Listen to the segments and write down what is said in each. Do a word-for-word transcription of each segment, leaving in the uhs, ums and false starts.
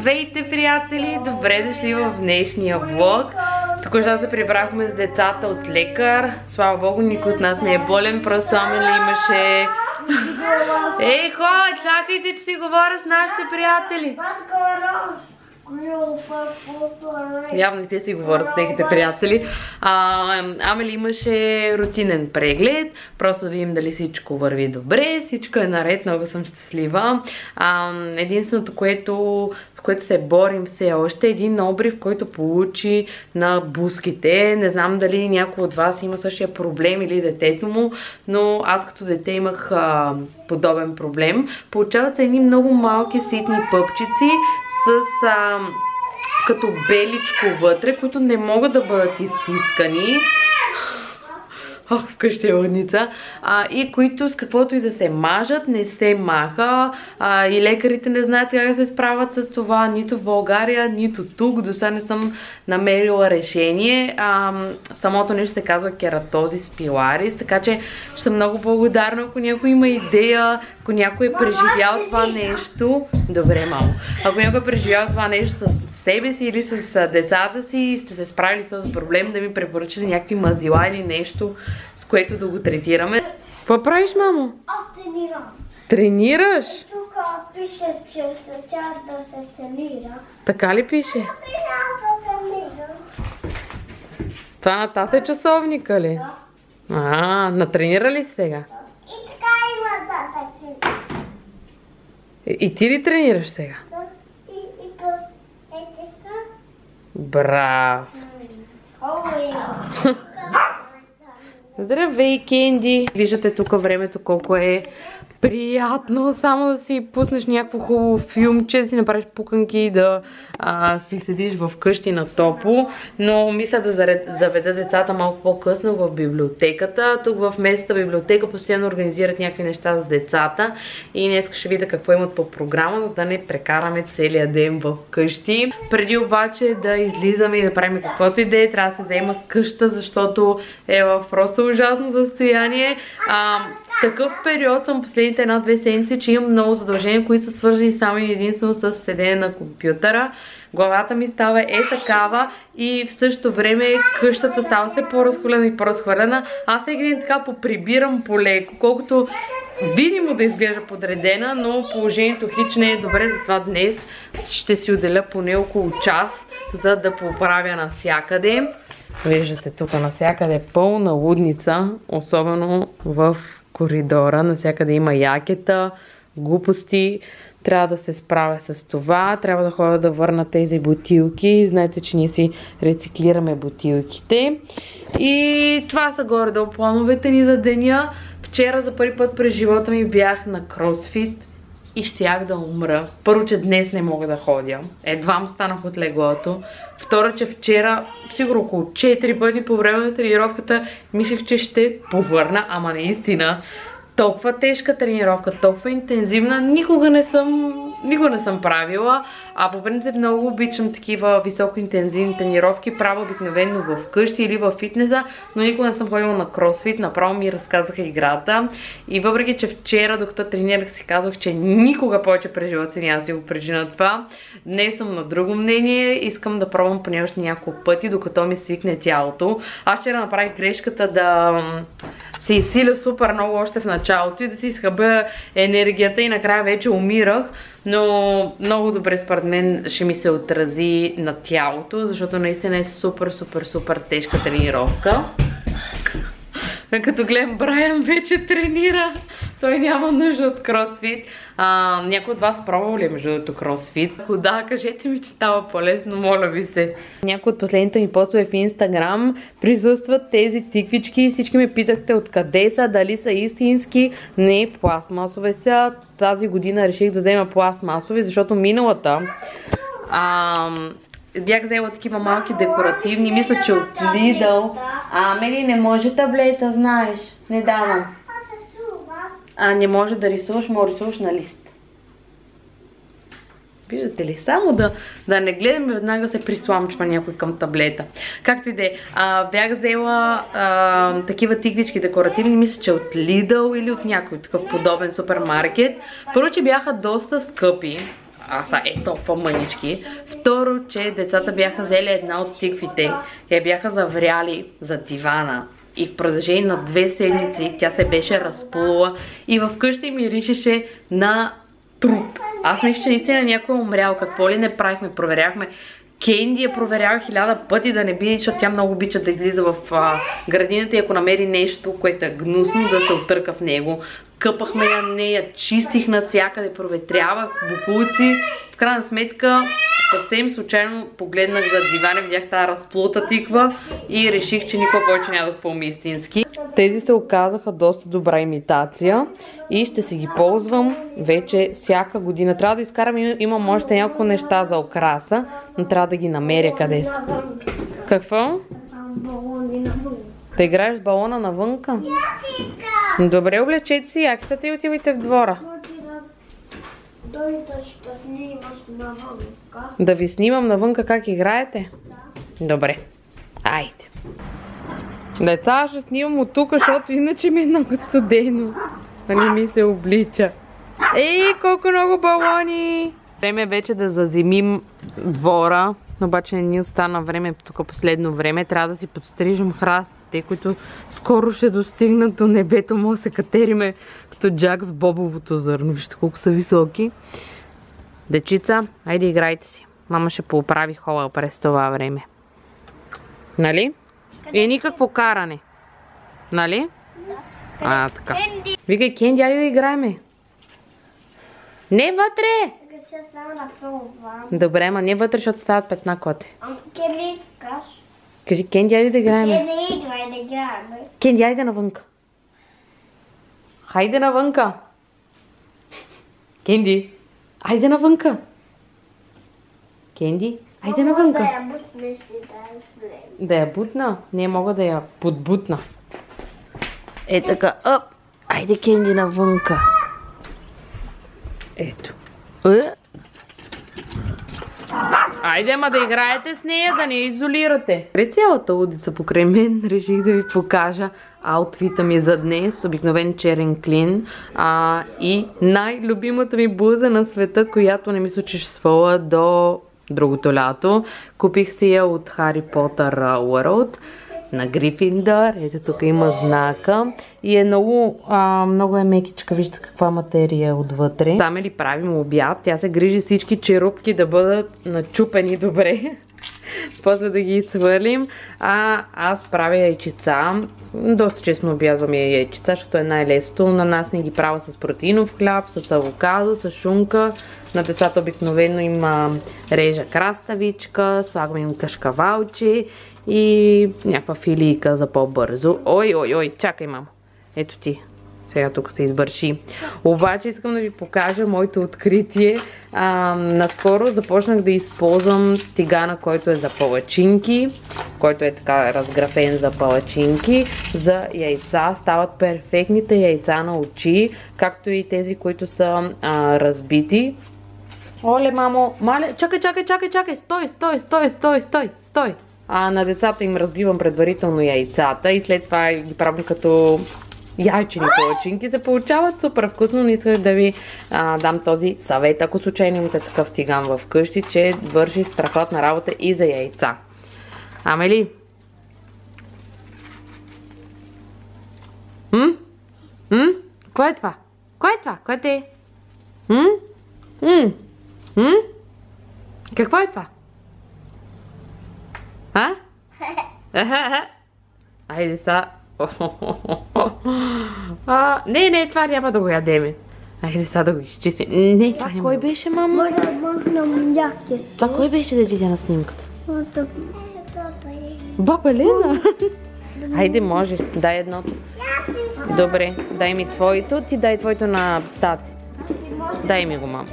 Здравейте, приятели! Добре дошли в днешния влог. Току-що се прибрахме с децата от лекар. Слава Богу, никой от нас не е болен, просто Амели имаше... Ей, хой, чакайте, че си говоря с нашите приятели. Явно и те си говорят с техните приятели. А, Амели имаше рутинен преглед. Просто да видим дали всичко върви добре. Всичко е наред, много съм щастлива. А, единственото, което, с което се борим все още, е един обрив, който получи на бузките. Не знам дали някой от вас има същия проблем или детето му, но аз като дете имах а, подобен проблем. Получават се едни много малки ситни пъпчици с а, като беличко вътре, които не могат да бъдат изтискани. Ох, вкъщи е лъдница. А, и които с каквото и да се мажат, не се маха. А, и лекарите не знаят как да се справят с това. Нито в България, нито тук. До сега не съм намерила решение. А, самото нещо се казва кератозис пиларис. Така че ще съм много благодарна, ако някой има идея, ако някой е преживял това нещо. Добре, мамо. Ако някой е преживял това нещо с себе си или с децата си и сте се справили с този проблем, да ми препоръчате някакви мазила или нещо, с което да го третираме. Какво правиш, мамо? Аз тренирам. Тренираш? Тук пише, че се тя да се тренира. Така ли пише? Тренирам. Това на тата е часовника ли? Да. А, натренира ли си сега? И така има тата. И, и ти ли тренираш сега? И, и просто е така. Браво! Ой! Здравей, Кенди! Виждате тук времето колко е приятно, само да си пуснеш някакво хубаво филмче, да си направиш пуканки и да а, си седиш в къщи на топло. Но мисля да заведа децата малко по-късно в библиотеката. Тук в местната библиотека постоянно организират някакви неща с децата и днес ще видя какво имат по програма, за да не прекараме целия ден в къщи. Преди обаче да излизаме и да правим каквото и да е, трябва да се заема с къща, защото е в просто ужасно състояние. А, в такъв период съм последните една-две седмици, че имам много задължения, които са свързани само и единствено с седене на компютъра. Главата ми става е такава и в същото време къщата става все по-разхвърлена и по-разхвърлена. Аз всеки ден така поприбирам полеко, колкото видимо да изглежда подредена, но положението хич не е добре, затова днес ще си отделя поне около час, за да поправя навсякъде. Виждате тук навсякъде е пълна лудница, особено в коридора. Навсякъде има якета, глупости. Трябва да се справя с това. Трябва да ходя да върна тези бутилки. Знаете, че ние си рециклираме бутилките. И това са горе-долу плановете ни за деня. Вчера за първи път през живота ми бях на кросфит и щях да умра. Първо, че днес не мога да ходя. Едвам станах от леглото. Второ, че вчера, сигурно около четири пъти по време на тренировката, мислех, че ще повърна, ама наистина. Толкова тежка тренировка, толкова интензивна, никога не съм, никога не съм правила, а по принцип много обичам такива високоинтензивни тренировки, правя обикновено в къщи или в фитнеса, но никога не съм ходила на кросфит, направо ми разказаха играта и въпреки, че вчера, докато тренирах, си казах, че никога повече през живота си няма да си го прежина това, днес съм на друго мнение, искам да пробвам поне още няколко пъти, докато ми свикне тялото. Аз вчера направих грешката да се изсиля супер много още в началото и да си изхъбя енергията и накрая вече умирах, но много добре според мен ще ми се отрази на тялото, защото наистина е супер, супер, супер тежка тренировка. Като гледам, Брайан вече тренира. Той няма нужда от кросфит. А, някой от вас пробвал ли е между другото кросфит? Ако да, кажете ми, че става по-лесно, моля ви се. Някои от последните ми постове в Инстаграм присъстват тези тиквички. Всички ме питахте откъде са, дали са истински. Не, пластмасове са. Тази година реших да взема пластмасови, защото миналата а, бях взела такива малки декоративни. Мисля, че от Lidl. А, Мели, не може таблета, знаеш. Не давам. А, не може да рисуваш, може да рисуваш на лист. Виждате ли? Само да, да не гледам и веднага се присламчва някой към таблета. Както и да е. Бях взела а, такива тиквички декоративни, мисля, че от Lidl или от някой такъв подобен супермаркет. Първо, че бяха доста скъпи. а са е толкова мънички. Второ, че децата бяха взели една от тиквите, я бяха завряли за дивана. И в продължение на две седмици тя се беше разплула и вкъщи миришеше на труп. Аз мисля, че наистина някой е умрял. Какво ли не правихме? Проверяхме. Кенди я проверява хиляда пъти да не би, защото тя много обича да излиза в а, градината и ако намери нещо, което е гнусно, да се отърка в него. Къпахме я нея, чистих навсякъде, проветрявах букулци. В крайна сметка, съвсем случайно погледнах за дивана, видях тази разплута тиква и реших, че никога повече няма да купувам истински. Тези се оказаха доста добра имитация и ще си ги ползвам вече всяка година. Трябва да изкарам, имам още няколко неща за украса, но трябва да ги намеря къде са. Какво? Да играеш с балона навънка? Добре, облечете си якитата и отивайте в двора. Да ви снимам навънка как играете? Добре. Айде. Деца, ще снимам от тук, защото иначе ми е много студено. А не ми се облича. Ей, колко много балони! Време вече да зазимим двора. Обаче не ни остана време тук последно време. Трябва да си подстрижем храстите, които скоро ще достигнат до небето. Може да се катериме като Джак с бобовото зърно. Вижте колко са високи. Дечица, айде играйте си. Мама ще поправи хола през това време. Нали? И никакво каране. Нали? А, така. Викай, Кенди, айде да играеме. Не вътре! Добре, ма не вътре, защото стават петна коте. Кенди искаш? Кажи, Кенди, айде да играеме. Кенди, идвай да играеме. Кенди, айде навънка. Хайде навънка. Кенди, айде навънка. Кенди, айде навънка. Да я бутнеш и да я слем. Да я бутна? Не мога да я подбутна. Е така, оп. Айде, Кенди, навънка. Ето. Е. Айде, ма да играете с нея, да не я изолирате. При цялата улица покрай мен реших да ви покажа аутфита ми за днес. Обикновен черен клин. А, и най-любимата ми блуза на света, която не мисля, че ще сваля до другото лято. Купих си я от Harry Potter World на Грифиндор. Ето тук има знака. И е много, а, много е мекичка. Вижте каква материя е отвътре. Там ли правим обяд. Тя се грижи всички черупки да бъдат начупени добре. После да ги свърлим. А аз правя яйчица. Доста честно обядвам я яйчица, защото е най-лесто. На нас не ги правя с протеинов хляб, с авокадо, с шунка. На децата обикновено има режа краставичка, слагам им кашкавалчи и някаква филийка за по-бързо. Ой, ой, ой, чакай, мамо. Ето ти. Сега тук се избърши. Обаче искам да ви покажа моето откритие. А, наскоро започнах да използвам тигана, който е за палачинки, който е така разграфен за палачинки, за яйца. Стават перфектните яйца на очи, както и тези, които са а, разбити. Оле, мамо, мале, чакай, чакай, чакай, чакай, стой, стой, стой, стой, стой, стой. А на децата им разбивам предварително яйцата и след това ги правим като яйчени палачинки. Се получават супер вкусно, но исках да ви а, дам този съвет, ако случайно имате такъв тиган в къщи, че върши страхотна работа и за яйца. Амели? М? М? Кой е това? Кой е това? Кой е? М? М? М? Какво е това? А? Айде са. А, не, не, това няма да го ядеме. Айде сега да го изчистим. Не, това няма. Кой беше, мамо? Може да махнем яките. Това кой беше да видя на снимката? Баба Лена? Айде, можеш. Дай едното. Добре, дай ми твоето. Ти дай твоето на тати. Дай ми го, мамо.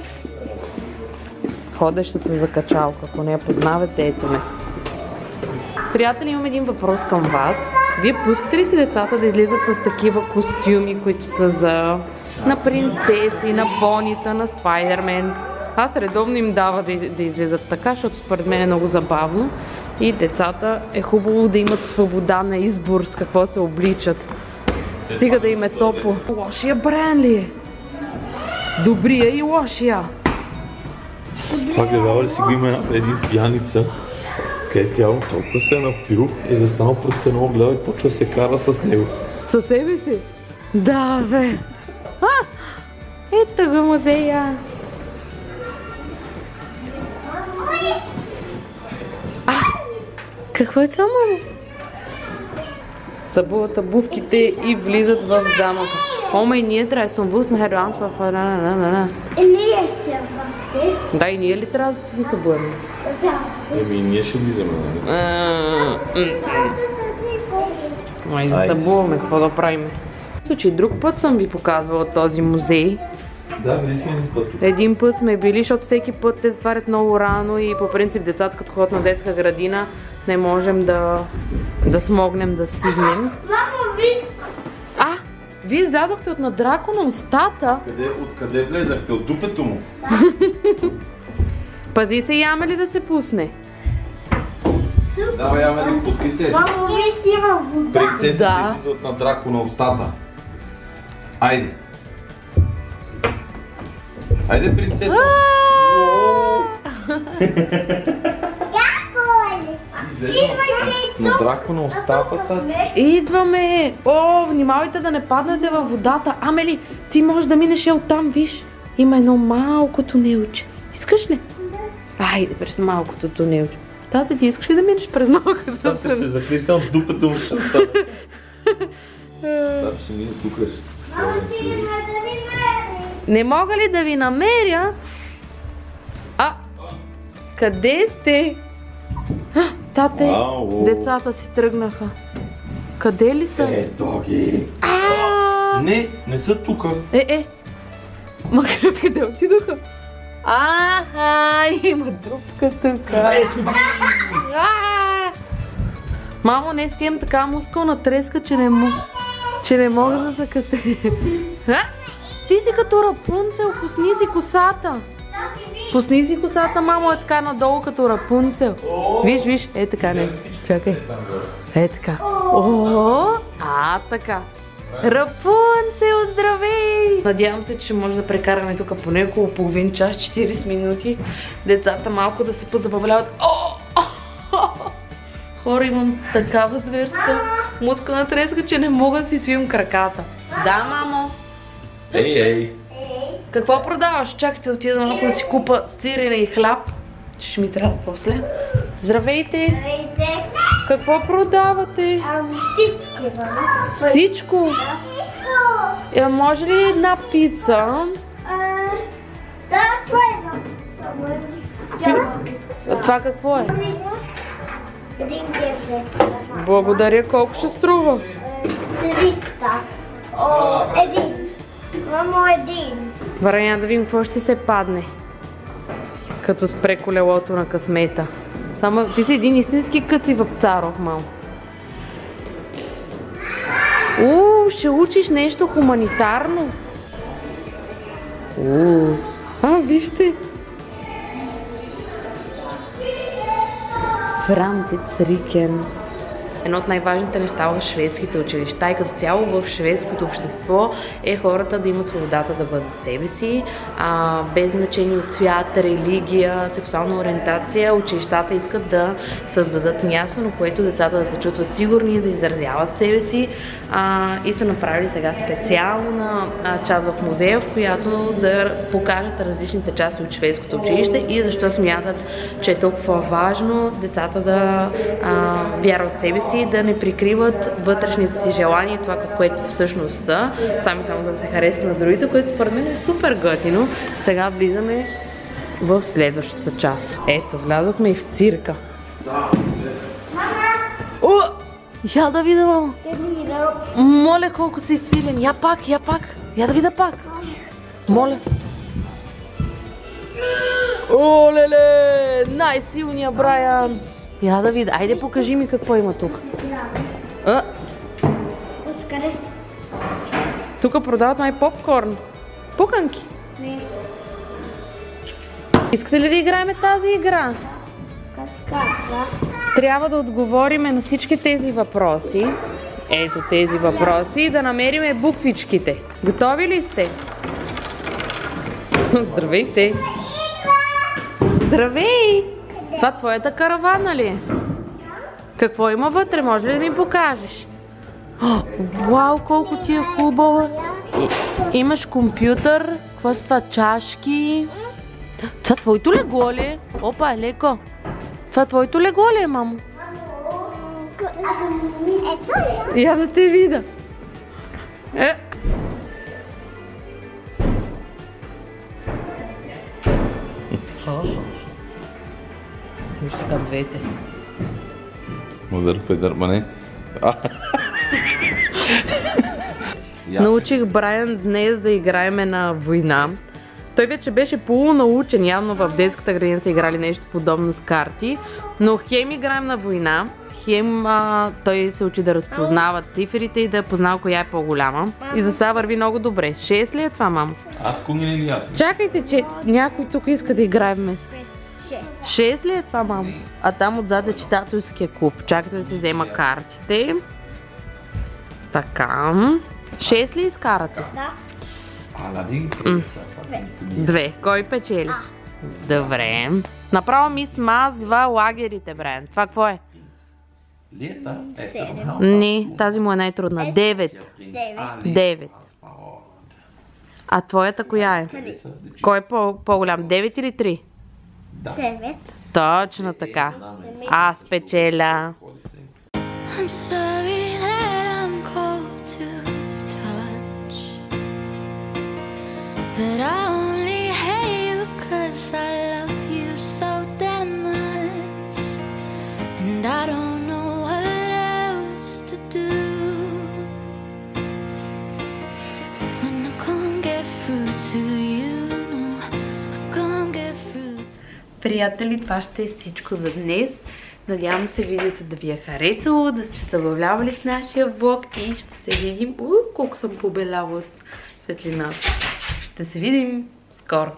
Ходещата закачалка. Ако не я познавате, ето ме. Приятели, имам един въпрос към вас. Вие пускате ли си децата да излизат с такива костюми, които са за на принцеси, на понита, на Спайдермен? Аз редовно им дава да, да излизат така, защото според мен е много забавно. И децата е хубаво да имат свобода на избор с какво се обличат. Стига да им е топло. Лошия Брайан ли е? Добрия и лошия. Това гледава ли си го има един пияница, където тяло толкова се е напил и застанал пред едно гледа и почва да се кара с него. Със себе си? Да, бе. А, ето го музея. А, какво е това, мамо? Събуват обувките и влизат в замъка. Ома и ние трябва да съм вълс на Херуанс в... И ние ще бъде. Да, и ние ли трябва да си събуваме? Да. Еми, ние ще влизаме, нали? Ай, да събуваме, какво да правим? В случай, друг път съм ви показвала този музей. Да, били сме един път. Един път сме били, защото всеки път те затварят много рано и по принцип децата като ходят на детска градина не можем да, да смогнем да стигнем. Мамо, виж! А, вие излязохте от на дракона устата. Къде, откъде влезахте? От дупето му? Пази се, яме ли да се пусне? Давай, яме ли, пусти се. Мамо, виж, има вода. Принцесите Да. излизат на драко на устата. Айде. Айде, принцеса. На драко на устата. Идваме! О, внимавайте да не паднете във водата. Амели, ти можеш да минеш е оттам, виж. Има едно малко тунелче. Искаш ли? Айде, през малкото тунелче. Тата, ти искаш ли да минеш през малкото Тата ще тунелче? закриш само дупето му ще остане. Тата ще мине тук. Мамо, ти не да ми мери. Не мога ли да ви намеря? А, къде сте? А, тате, Ау. децата си тръгнаха. Къде ли са? Ето ги. А, Не, не са тука. Е, е. Ма къде отидоха? Аха, има дупка тук. Мамо, днес имам така мускулна треска, че не, му... че не мога да закъте. Ти си като Рапунцел, пусни си косата. Пусни си косата, мамо, е така надолу като Рапунцел. Виж, виж, е така, не. Чакай. Е така. О, а, така. Рапунцел, здравей! Надявам се, че ще може да прекараме тук поне около половин час, четирийсет минути. Децата малко да се позабавляват. О! Хора, имам такава зверска мускулна треска, че не мога да си свивам краката. Да, мамо. Ей, ей. Какво продаваш? Чакайте да отида малко да си купа сирене и хляб. Ще ми трябва после. Здравейте! Здравейте. Какво продавате? Ами, всички, мамо. Всичко? Е, може ли една пица? А, да, това е едно. Тя А това какво е? един гербе. Благодаря. Колко ще струва? триста. О, един. Мамо, един. Вареня, да видим какво ще се падне. Като спре колелото на късмета. Само ти си един истински къци въпцаров, мамо. Уу, ще учиш нещо хуманитарно. Уу. А, вижте. Франтиц Рикен. Едно от най-важните неща в шведските училища и като цяло в шведското общество е хората да имат свободата да бъдат себе си, а, без значение от цвят, религия, сексуална ориентация. Училищата искат да създадат място, на което децата да се чувстват сигурни, да изразяват себе си, а, и са направили сега специална а, част в музея, в която да покажат различните части от шведското училище и защо смятат, че е толкова важно децата да а, вярват в себе си, да не прикриват вътрешните си желания, това което всъщност са, сами само за да се харесат на другите, което според мен е супер готино. Сега влизаме в следващата част. Ето, влязохме и в цирка. О! Я да видя, мамо. Моля, колко си силен. Я пак, я пак. Я да видя пак. Моля. О, леле! Най-силния Брайан. Я да видя. Айде, покажи ми какво има тук. А, Откъде си? тук продават май попкорн. Пуканки. Не. Искате ли да играем тази игра? Как? Трябва да отговориме на всички тези въпроси. Ето тези въпроси и да намериме буквичките. Готови ли сте? Здравейте! Здравей! Това твоята каравана ли? Какво има вътре? Може ли да ми покажеш? О, вау, колко ти е хубаво! И, имаш компютър. Какво са това? Чашки? Това твоето легло ли е? Опа, леко. Това твоето легло ли е, мамо? Я да те видя. Е. Виж сега двете. Удар, педър, ма не. Научих Брайан днес да играеме на война. Той вече беше полунаучен, явно в детската градина са играли нещо подобно с карти. Но хем играем на война, хем а, той се учи да разпознава цифрите и да познава коя е по-голяма. И за сега върви много добре. шест ли е това, мамо? Аз кунгин или аз? Чакайте, че някой тук иска да играе вместо. шест. шест ли е това, мамо? А там отзад е читателския клуб. Чакайте да се взема картите. Така. шест ли изкарате? Да. Аладин. Две. Кой печели? Добре. Направо ми смазва лагерите, Брайан. Това какво е? Лета. Седем. Не, тази му е най-трудна. Девет. Девет. Девет. А твоята коя е? Три. Кой е по- по-голям? Девет или три? Девет. Точно така. Аз печеля. I'm sorry that I'm cold to the touch, but I only hate you 'cause I love you so damn much, and I don't know what else to do when I can't get through to you. No, I can't get through. Приятели, това ще е всичко за днес. Надявам се видеото да ви е харесало, да сте се забавлявали с нашия влог и ще се видим... Уу, колко съм побеляла от светлината. Ще се видим скоро.